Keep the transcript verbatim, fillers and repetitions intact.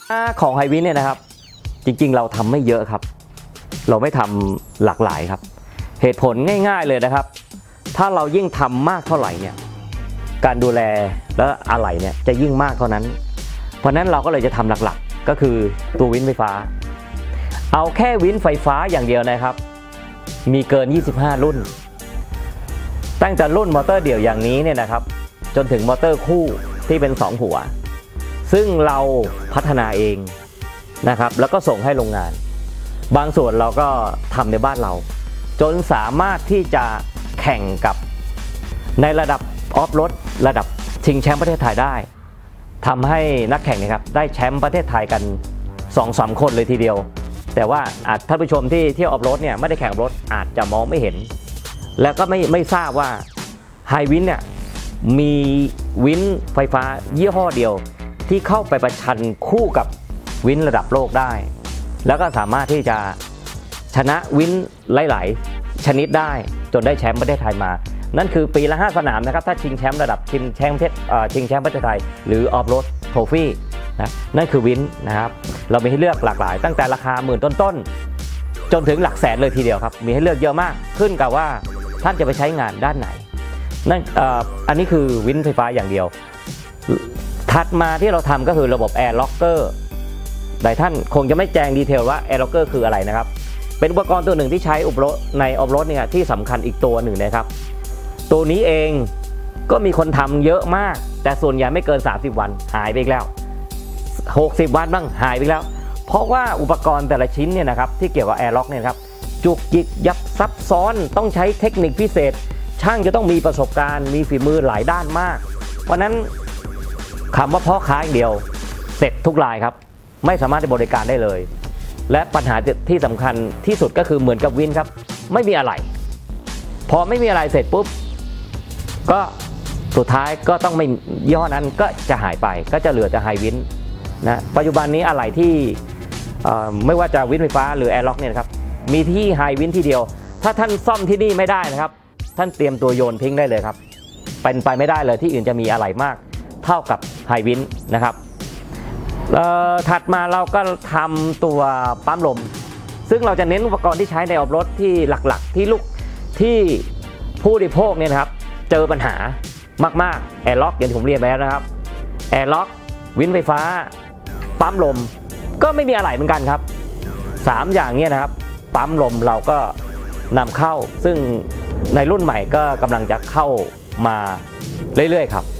ของไฮวินเนี่ยนะครับจริงๆเราทำไม่เยอะครับเราไม่ทำหลากหลายครับเหตุผลง่ายๆเลยนะครับถ้าเรายิ่งทำมากเท่าไหร่เนี่ยการดูแลและอะไหล่เนี่ยจะยิ่งมากเท่านั้นเพราะนั้นเราก็เลยจะทำหลักๆก็คือตัววินไฟฟ้าเอาแค่วินไฟฟ้าอย่างเดียวนะครับมีเกินยี่สิบห้ารุ่นตั้งแต่รุ่นมอเตอร์เดี่ยวอย่างนี้เนี่ยนะครับจนถึงมอเตอร์คู่ที่เป็นสองหัวซึ่งเราพัฒนาเองนะครับแล้วก็ส่งให้โรงงานบางส่วนเราก็ทำในบ้านเราจนสามารถที่จะแข่งกับในระดับออฟโรดระดับชิงแชมป์ประเทศไทยได้ทำให้นักแข่งนะครับได้แชมป์ประเทศไทยกัน สองสาม คนเลยทีเดียวแต่ว่าอาจท่านผู้ชมที่เที่ยวออฟโรดเนี่ยไม่ได้แข่งออฟโรดอาจจะมองไม่เห็นแล้วก็ไม่ไม่ทราบว่าไฮวินเนี่ยมีวินไฟฟ้ายี่ห้อเดียวที่เข้าไปประชันคู่กับวินระดับโลกได้แล้วก็สามารถที่จะชนะวินหลายๆชนิดได้จนได้แชมป์ประเทศไทยมานั่นคือปีละห้าสนามนะครับถ้าชิงแชมป์ระดับชิงแชมป์ประเทศชิงแชมป์ประเทศไทยหรือออฟโรดโทฟี่นะนั่นคือวินนะครับเรามีให้เลือกหลากหลายตั้งแต่ราคาหมื่นต้นๆจนถึงหลักแสนเลยทีเดียวครับมีให้เลือกเยอะมากขึ้นกับว่าท่านจะไปใช้งานด้านไหนนั่น อ, อันนี้คือวินไฟฟ้าอย่างเดียวถัดมาที่เราทำก็คือระบบแอร์ล็อกเกอร์หลายท่านคงจะไม่แจ้งดีเทลว่าแอร์ล็อกเกอร์คืออะไรนะครับเป็นอุปกรณ์ตัวหนึ่งที่ใช้อุปรถในออฟโรดเนี่ยที่สำคัญอีกตัวหนึ่งนะครับตัวนี้เองก็มีคนทำเยอะมากแต่ส่วนใหญ่ไม่เกินสามสิบวันหายไปอีกแล้วหกสิบวันบ้างหายไปแล้วเพราะว่าอุปกรณ์แต่ละชิ้นเนี่ยนะครับที่เกี่ยวกับแอร์ล็อกเนี่ยครับจุกจิกยับซับซ้อนต้องใช้เทคนิคพิเศษช่างจะต้องมีประสบการณ์มีฝีมือหลายด้านมากเพราะนั้นคำว่าพ่อค้าอย่างเดียวเสร็จทุกรายครับไม่สามารถจะบริการได้เลยและปัญหาที่สำคัญที่สุดก็คือเหมือนกับวินครับไม่มีอะไรพอไม่มีอะไรเสร็จปุ๊บก็สุดท้ายก็ต้องไม่ยี่ห้อนั้นก็จะหายไปก็จะเหลือแต่ไฮวินนะปัจจุบันนี้อะไรที่ไม่ว่าจะวินไฟฟ้าหรือแอร์ล็อกเนี่ยครับมีที่ไฮวินที่เดียวถ้าท่านซ่อมที่นี่ไม่ได้นะครับท่านเตรียมตัวโยนทิ้งได้เลยครับเป็นไปไม่ได้เลยที่อื่นจะมีอะไรมากเท่ากับไฮวินนะครับถัดมาเราก็ทำตัวปั๊มลมซึ่งเราจะเน้นอุปกรณ์ที่ใช้ในออฟโรดที่หลักๆที่ลูกที่ผู้บริโภคเนี่ยนะครับเจอปัญหามากๆแอร์ล็อกอย่างที่ผมเรียนไปแล้วนะครับแอร์ล็อกวินไฟฟ้าปั๊มลมก็ไม่มีอะไรเหมือนกันครับสามอย่างนี้นะครับปั๊มลมเราก็นำเข้าซึ่งในรุ่นใหม่ก็กำลังจะเข้ามาเรื่อยๆครับ